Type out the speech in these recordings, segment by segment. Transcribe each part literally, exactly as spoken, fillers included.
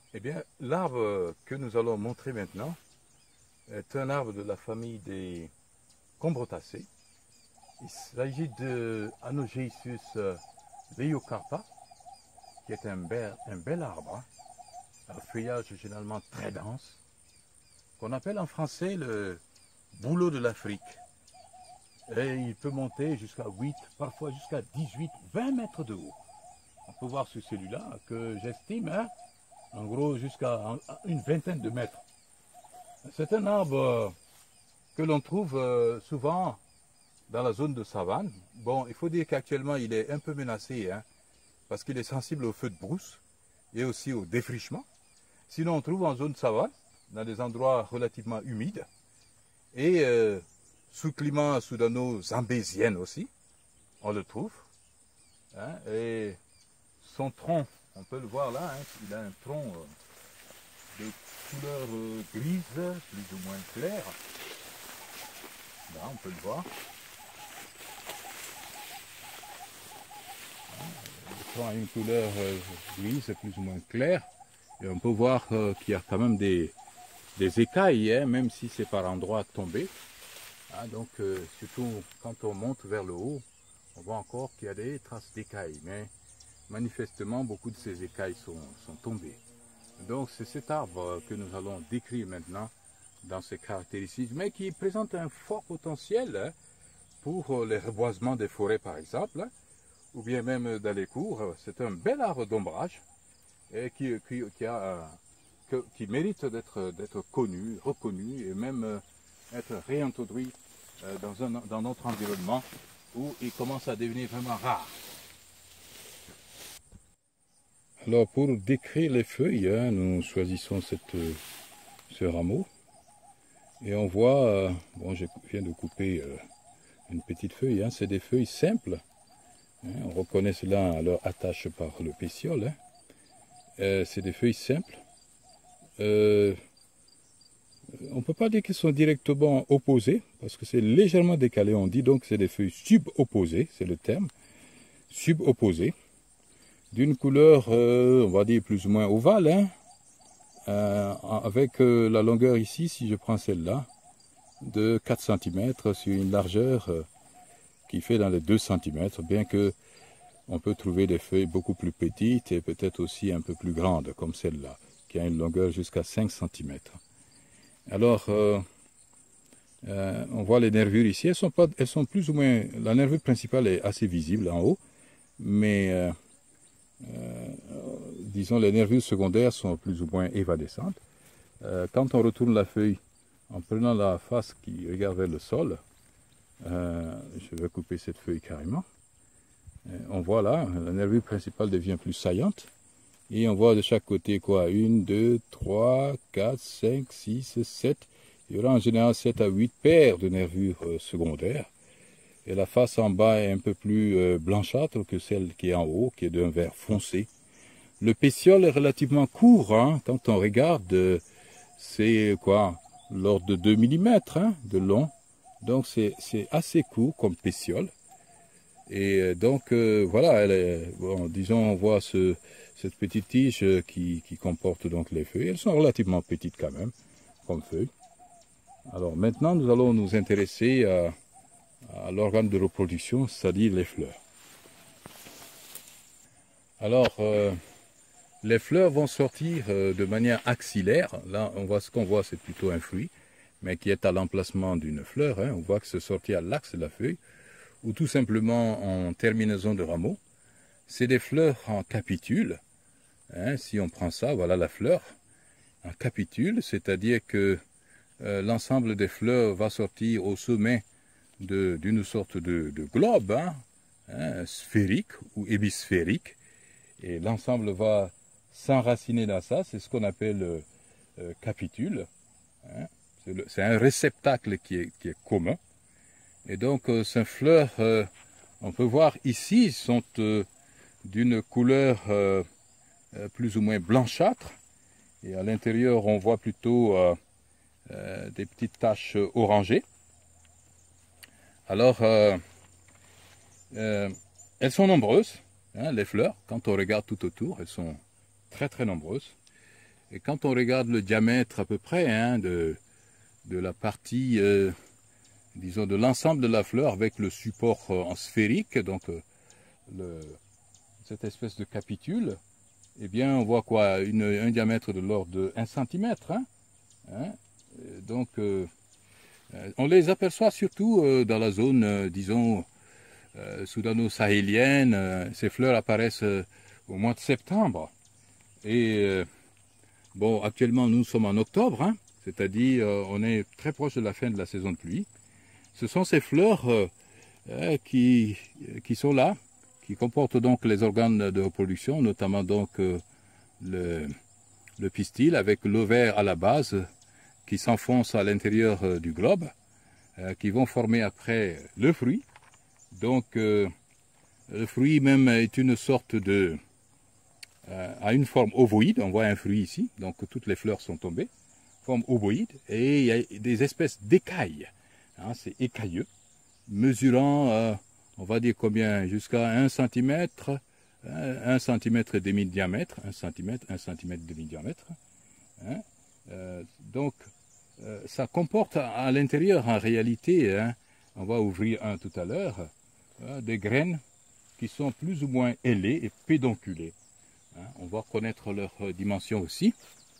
Eh bien, l'arbre que nous allons montrer maintenant est un arbre de la famille des Chondrotacées. Il s'agit de Anogeissus leucocarpa, qui est un bel, un bel arbre, hein, à feuillage généralement très dense, qu'on appelle en français le bouleau de l'Afrique. Et il peut monter jusqu'à huit, parfois jusqu'à dix-huit, vingt mètres de haut. On peut voir sur celui-là que j'estime, hein, en gros, jusqu'à une vingtaine de mètres. C'est un arbre que l'on trouve souvent dans la zone de savane. Bon, il faut dire qu'actuellement, il est un peu menacé, hein, parce qu'il est sensible au feu de brousse et aussi au défrichement. Sinon, on trouve en zone de savane, dans des endroits relativement humides, et euh, sous climat soudano-zambésienne aussi, on le trouve. Hein, et son tronc, on peut le voir là, hein, il a un tronc euh, de couleur euh, grise, plus ou moins claire. Là, on peut le voir. Le tronc a une couleur euh, grise, plus ou moins claire. Et on peut voir euh, qu'il y a quand même des, des écailles, hein, même si c'est par endroits tombés. Hein, donc, euh, surtout quand on monte vers le haut, on voit encore qu'il y a des traces d'écailles. Mais manifestement, beaucoup de ces écailles sont, sont tombées. Donc, c'est cet arbre que nous allons décrire maintenant dans ses caractéristiques, mais qui présente un fort potentiel, hein, pour les reboisements des forêts, par exemple, hein, ou bien même dans les cours. C'est un bel arbre d'ombrage et qui, qui, qui, a, que, qui mérite d'être d'être connu, reconnu et même être réintroduit dans, un, dans notre environnement où il commence à devenir vraiment rare. Alors pour décrire les feuilles, hein, nous choisissons cette, ce rameau et on voit, euh, bon je viens de couper euh, une petite feuille, hein, c'est des feuilles simples, hein, on reconnaît cela à leur attache par le pétiole, hein. euh, c'est des feuilles simples. Euh, on ne peut pas dire qu'elles sont directement opposées, parce que c'est légèrement décalé, on dit donc c'est des feuilles subopposées, c'est le terme, subopposées, d'une couleur, euh, on va dire plus ou moins ovale, hein, euh, avec euh, la longueur ici, si je prends celle-là, de quatre centimètres sur une largeur euh, qui fait dans les deux centimètres, bien que on peut trouver des feuilles beaucoup plus petites et peut-être aussi un peu plus grandes, comme celle-là, qui a une longueur jusqu'à cinq centimètres. Alors, euh, euh, on voit les nervures ici, elles sont, pas, elles sont plus ou moins, la nervure principale est assez visible en haut, mais euh, euh, disons les nervures secondaires sont plus ou moins évadescentes. Euh, quand on retourne la feuille en prenant la face qui regarde vers le sol, euh, je vais couper cette feuille carrément, euh, on voit là, la nervure principale devient plus saillante, et on voit de chaque côté quoi, une, deux, trois, quatre, cinq, six, sept, il y aura en général sept à huit paires de nervures euh, secondaires. Et la face en bas est un peu plus euh, blanchâtre que celle qui est en haut, qui est d'un vert foncé. Le pétiole est relativement court, hein, quand on regarde, euh, c'est quoi, l'ordre de deux millimètres hein, de long. Donc c'est assez court comme pétiole. Et euh, donc euh, voilà, elle est, bon, disons on voit ce, cette petite tige qui, qui comporte donc les feuilles. Elles sont relativement petites quand même, comme feuilles. Alors maintenant, nous allons nous intéresser à, à l'organe de reproduction, c'est-à-dire les fleurs. Alors, euh, les fleurs vont sortir euh, de manière axillaire. Là, on voit ce qu'on voit, c'est plutôt un fruit, mais qui est à l'emplacement d'une fleur. Hein. On voit que c'est sorti à l'axe de la feuille, ou tout simplement en terminaison de rameau. C'est des fleurs en capitule. Hein. Si on prend ça, voilà la fleur en capitule, c'est-à-dire que Euh, l'ensemble des fleurs va sortir au sommet d'une sorte de, de globe, hein, hein, sphérique ou hémisphérique, et l'ensemble va s'enraciner dans ça, c'est ce qu'on appelle euh, euh, capitule. Hein. C'est un réceptacle qui est, qui est commun. Et donc euh, ces fleurs, euh, on peut voir ici, sont euh, d'une couleur euh, plus ou moins blanchâtre, et à l'intérieur on voit plutôt euh, Euh, des petites taches orangées. Alors, euh, euh, elles sont nombreuses, hein, les fleurs. Quand on regarde tout autour, elles sont très très nombreuses. Et quand on regarde le diamètre à peu près hein, de, de la partie, euh, disons, de l'ensemble de la fleur avec le support euh, en sphérique, donc euh, le, cette espèce de capitule, eh bien, on voit quoi, une, un diamètre de l'ordre de un centimètre. Hein, hein, donc, euh, on les aperçoit surtout euh, dans la zone, euh, disons, euh, soudano-sahélienne. Euh, ces fleurs apparaissent euh, au mois de septembre. Et euh, bon, actuellement, nous sommes en octobre, hein, c'est-à-dire euh, on est très proche de la fin de la saison de pluie. Ce sont ces fleurs euh, euh, qui, qui sont là, qui comportent donc les organes de reproduction, notamment donc euh, le, le pistil avec l'ovaire à la base qui s'enfonce à l'intérieur euh, du globe, euh, qui vont former après le fruit. Donc euh, le fruit même est une sorte de... Euh, a une forme ovoïde, on voit un fruit ici, donc toutes les fleurs sont tombées, forme ovoïde, et il y a des espèces d'écailles, hein, c'est écailleux, mesurant... Euh, on va dire combien, jusqu'à un centimètre, un centimètre et demi de diamètre, un centimètre, un centimètre et demi de diamètre. Hein. Euh, donc, euh, ça comporte à, à l'intérieur, en réalité, hein, on va ouvrir un tout à l'heure, hein, des graines qui sont plus ou moins ailées et pédonculées. Hein. On va connaître leur dimension aussi.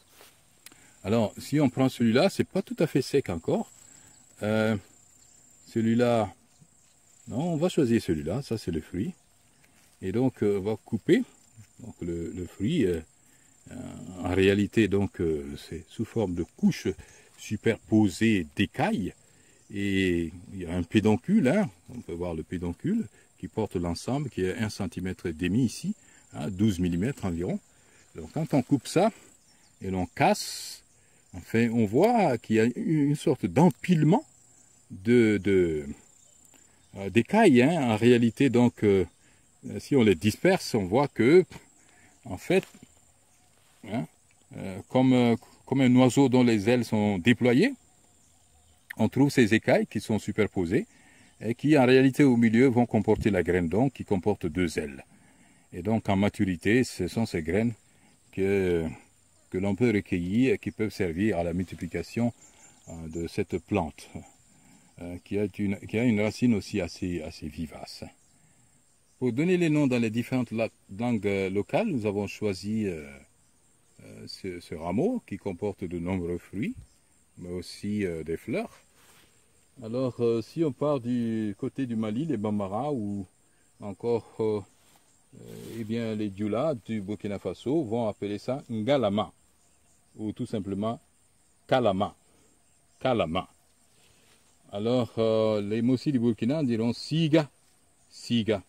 Alors, si on prend celui-là, c'est pas tout à fait sec encore. Euh, celui-là... Non, on va choisir celui-là, ça c'est le fruit. Et donc euh, on va couper donc, le, le fruit. Euh, euh, en réalité, donc euh, c'est sous forme de couches superposées d'écailles. Et il y a un pédoncule, hein, on peut voir le pédoncule qui porte l'ensemble, qui est un centimètre et demi ici, hein, douze millimètres environ. Donc quand on coupe ça et l'on casse, enfin, on voit qu'il y a une sorte d'empilement de... de d'écailles, hein. En réalité, donc, euh, si on les disperse, on voit que, en fait, hein, euh, comme, euh, comme un oiseau dont les ailes sont déployées, on trouve ces écailles qui sont superposées et qui, en réalité, au milieu, vont comporter la graine, donc, qui comporte deux ailes. Et donc, en maturité, ce sont ces graines que, que l'on peut recueillir et qui peuvent servir à la multiplication euh, de cette plante. Euh, qui, a une, qui a une racine aussi assez, assez vivace. Pour donner les noms dans les différentes langues locales, nous avons choisi euh, euh, ce, ce rameau qui comporte de nombreux fruits, mais aussi euh, des fleurs. Alors, euh, si on part du côté du Mali, les Bambara ou encore euh, euh, eh bien, les Dioula du Burkina Faso vont appeler ça Ngalama ou tout simplement Kalama. Kalama. Alors, euh, les Mossi du Burkina diront Siga, Siga.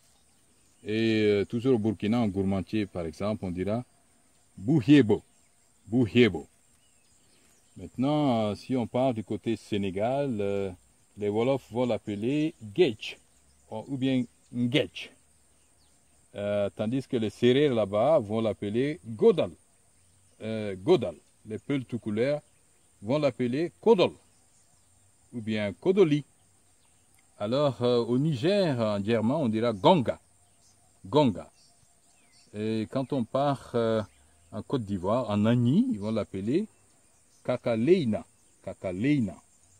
Et euh, toujours au Burkina, en gourmandier par exemple, on dira Bouhiebo, Bouhiebo. Maintenant, euh, si on part du côté Sénégal, euh, les Wolofs vont l'appeler Getch, ou bien Ngetch. Euh, tandis que les Sérères là-bas vont l'appeler Godal. Euh, Godal. Les Peuls tout couleurs vont l'appeler Kodol, ou bien Kodoli. Alors, euh, au Niger, en germain, on dira Gonga. Gonga. Et quand on part euh, en Côte d'Ivoire, en Agni, ils vont l'appeler Kakaleina. Kakaleina.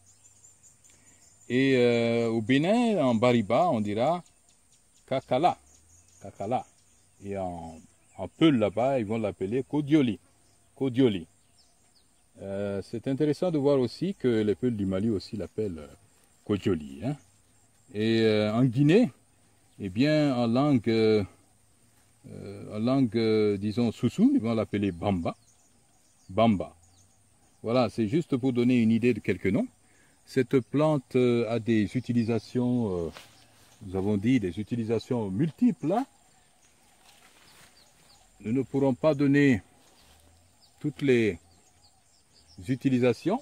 Et euh, au Bénin, en Bariba, on dira Kakala. Kakala. Et en, en Peul, là-bas, ils vont l'appeler Kodioli. Kodioli. Euh, c'est intéressant de voir aussi que les Peuls du Mali aussi l'appellent euh, Kodioli. Hein. Et euh, en Guinée, eh bien, en langue, euh, en langue euh, disons, Soussou, ils vont l'appeler Bamba. Bamba. Voilà, c'est juste pour donner une idée de quelques noms. Cette plante euh, a des utilisations, euh, nous avons dit, des utilisations multiples. Hein. Nous ne pourrons pas donner toutes les utilisations,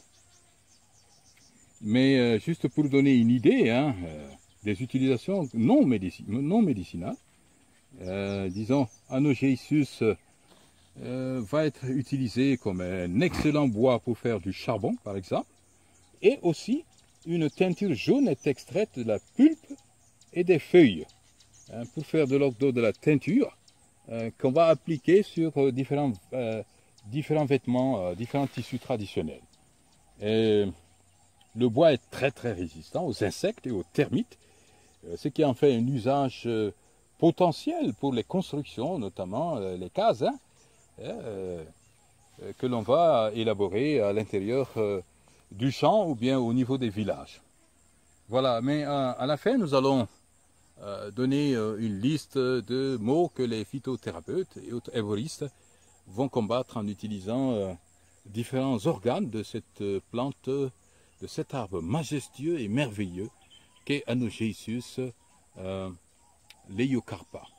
mais euh, juste pour donner une idée, hein, euh, des utilisations non, médici non médicinales. Euh, disons, Anogeissus euh, va être utilisé comme un excellent bois pour faire du charbon, par exemple, et aussi une teinture jaune est extraite de la pulpe et des feuilles, hein, pour faire de l'ordre de la teinture euh, qu'on va appliquer sur euh, différents euh, différents vêtements, euh, différents tissus traditionnels. Et le bois est très très résistant aux insectes et aux termites, euh, ce qui en fait un usage euh, potentiel pour les constructions, notamment euh, les cases, hein, euh, que l'on va élaborer à l'intérieur euh, du champ ou bien au niveau des villages. Voilà, mais euh, à la fin, nous allons euh, donner euh, une liste de mots que les phytothérapeutes et autres herboristes vont combattre en utilisant euh, différents organes de cette plante, de cet arbre majestueux et merveilleux qu'est Anogeissus euh, Leiocharpa.